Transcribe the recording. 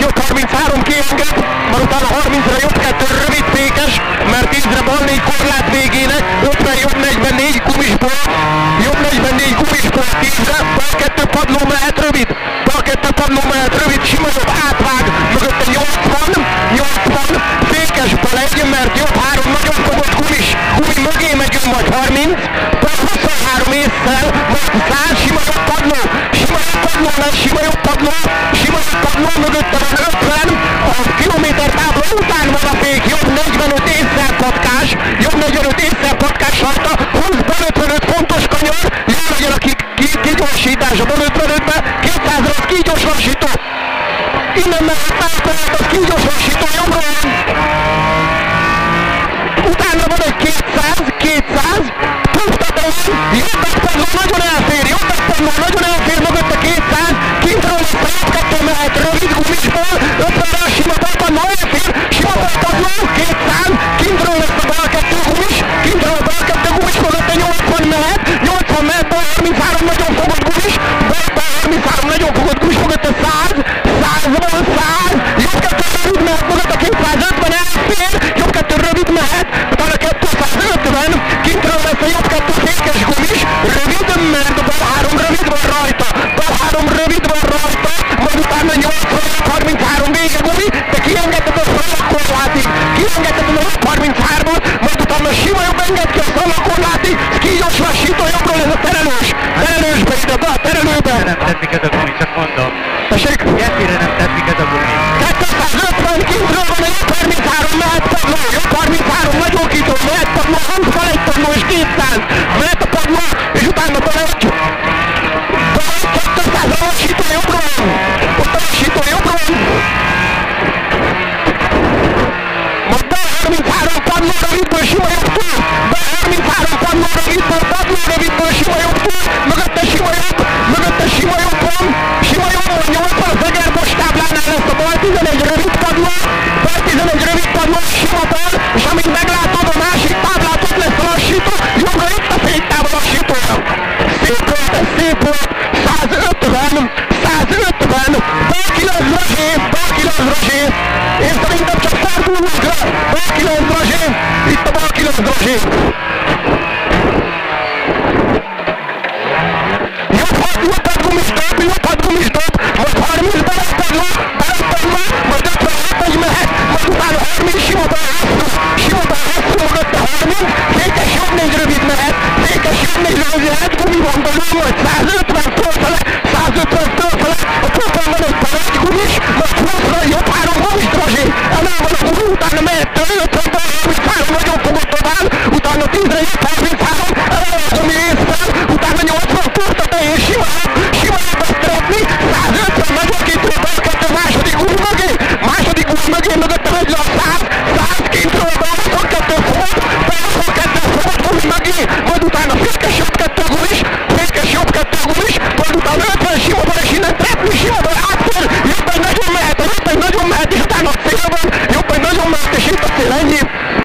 jobb 33 kienged, majd utána 30-ra jobb 2 rövid fékes, mert 10-re bal 4 korlát végének, 50 jobb 44 gumisból, jobb 44 gumisból 10-re, bal 2 padló mehet rövid, bal 2 padló mehet rövid, sima jobb átvág, mögötte 80, fékes bal 1, mert jobb 3 nagyon fogott gumi mögé megyünk majd 30, bal 23 észszel, majd 100, sima jobb padló lesz, sima jobb padló, mögötte van 50, a kilométer tábla után van a fék, jobb 45 észszel patkás rajta, 20 bal 55 pontos kanyar, jól legyen a kigyorsítás a bal 55-be, 200-ra az kígyorsító, innen mellett átmehet az kígyorsító jobbról, utána van egy 200, pusztatlan, jobbak padló nagyon elfér, mögötte 200, kintről lesz a jobb 2 mehet rövid gumisból, 50-re a sima bal padló elfér, sima bal padló, 200, kintről lesz a bal 2 gumis, mögötte 80 mehet, bal 33 nagyon fogott gumis, bal 33 nagyon fogott gumis, mögötte 100, jobb 2 rövid mehet, mögötte 250 elfér, jobb 2 rövid mehet, utána 250, kintről lesz a jobb 2 fékes gumis, rövid, mert bal 3 rövid van rajta, majd utána 33 vége gumi, de kiengedted a szalakorlátig, a 33-ot, majd utána sima jobb enged ki a szalakorlátig, kígyos lassító jobbról ez a terelősbe ide, be a terelőbe. Nem tetszik ez a gumi, csak mondom. Tessék? Jeffire nem tetszik ez a gumi. 250, kintről van a jobb 33, mehet padló, jobb 33, nagyon kitól, mehet padló, 20 bal 1 padló és 200, mehet a padló, és utána bal 1. Bal 200, a lassító jobbról, ott a lassító jobbról. Majd bal 33 padló rövidből sima jobb túl, bal 33 padló rövidből sima jobb túl, mögötte sima jobb van, 80 az Egerbos táblánál lesz a bal 11 rövid padló, sima bal, és amíg meglátod a másik táblát, ott lesz a lassító, jobbra itt a féktávol lassítónak. Szép volt,